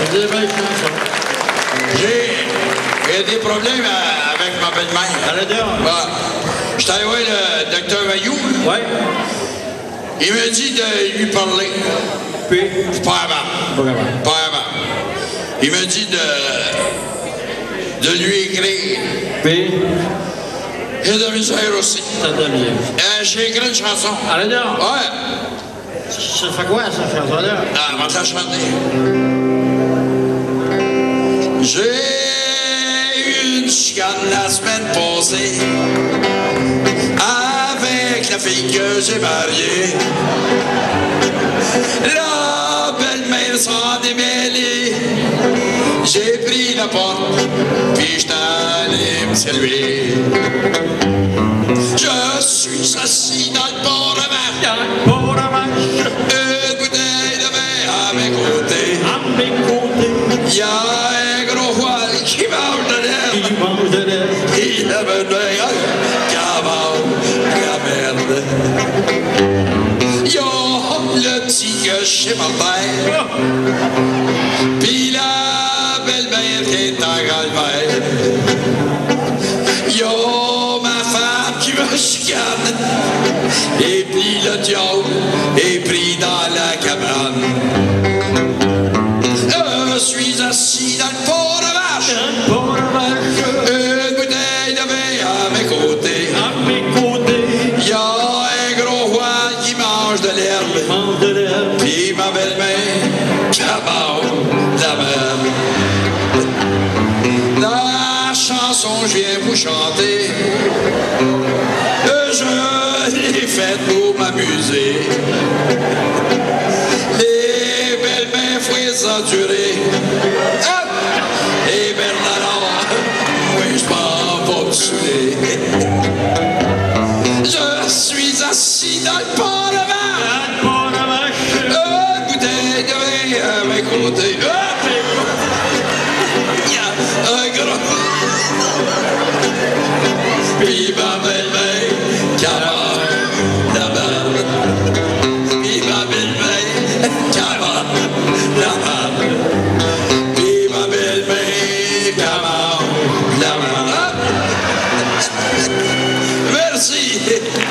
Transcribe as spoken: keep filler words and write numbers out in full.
C'est des belles chansons. J'ai des problèmes à, avec ma belle-mère. Allez dehors. Ouais. Je suis allé voir le docteur Mayou. Oui. Il m'a dit de lui parler. Puis? Je suis pas avant. Pas capable. Pas avant. Il m'a dit de, de lui écrire. Puis? J'ai de la misère aussi. Ça te bien. Euh, J'ai écrit une chanson. Allez dehors. Ouais. Ça fait quoi, cette chanson-là? Ah, on va te la chanter. J'ai eu une chicane la semaine passée avec la fille que j'ai mariée. La belle-mère s'en démêlée. J'ai pris la porte, puis j'étais allé me saluer. Je suis assis dans le port à marche. Dans le port à marche. Une bouteille de vin à mes côtés. À mes côtés. Il y a un gros voile qui mange de l'air. Qui mange de l'air. Il y a un meilleur qui mange la merde. Yo, le petit que chez ma père. Pis la belle-mère qui est en galvaire. Yo, ma femme qui me chicane. Et puis le diable est pris dans la cabane. Je suis assis dans le port de vache. Dans le port à marche. Une bouteille de vin à mes côtés. À mes côtés. Il y a un gros voile qui mange de l'herbe. Mange de l'herbe. Puis ma belle-mère qui mange de la merde. La chanson que je viens vous chanter, je l'ai faite pour m'amuser. Les belles-mères faut endurer. Hop! Et Bernard, moi je m'en vais me saouler. Je suis assis dans le port de vache. Dans le port à marche. Une bouteille de vin à mes côtés. Hop! Il y a un gros. Puis ma belle-mère qui mange la merde. Puis ma belle-mère qui mange la merde. Puis ma belle-mère qui mange la merde. Merci.